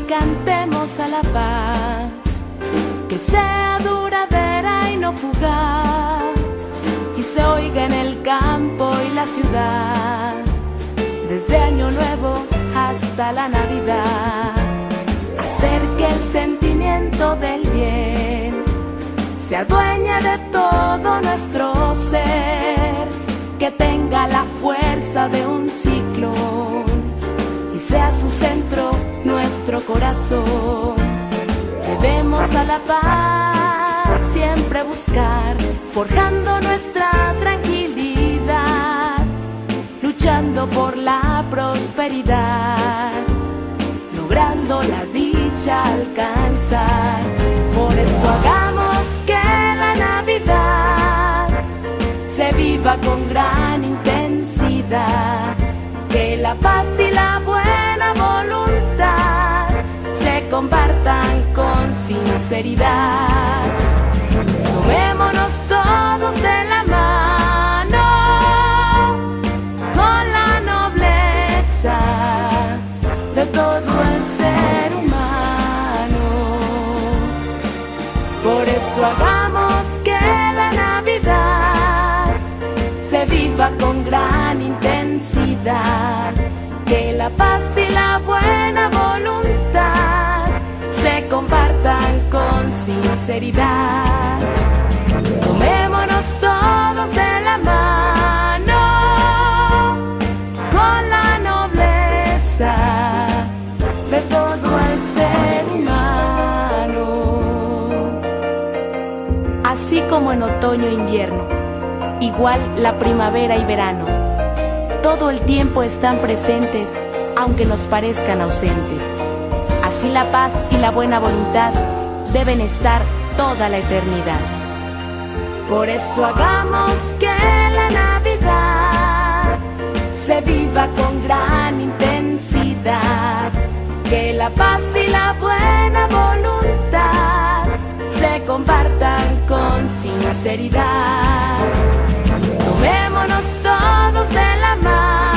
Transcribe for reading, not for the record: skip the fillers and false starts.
cantemos a la paz, que sea duradera y no fugaz, y se oiga en el campo y la ciudad, desde Año Nuevo hasta la Navidad. Hacer que el sentimiento del bien se adueñe de todo nuestro ser, que tenga la fuerza de un ciclón y sea su centro nuestro corazón. Debemos a la paz siempre buscar, forjando nuestra tranquilidad, luchando por la prosperidad, logrando la dicha alcanzar. Por eso hagamos que la Navidad se viva con gran intensidad, que la paz y la buena voluntad se compartan con sinceridad. Tomémonos todos de la mano con la nobleza de todo el ser humano. Por eso hagamos que la Navidad se viva con gran intensidad, que la paz y la buena voluntad se compartan con sinceridad. Tomémonos todos de la mano con la nobleza de todo el ser humano. Así como en otoño e invierno, igual la primavera y verano, todo el tiempo están presentes, aunque nos parezcan ausentes. Así la paz y la buena voluntad deben estar toda la eternidad. Por eso hagamos que la Navidad se viva con gran intensidad, que la paz y la buena voluntad se compartan con sinceridad. Tomémonos todos de la mano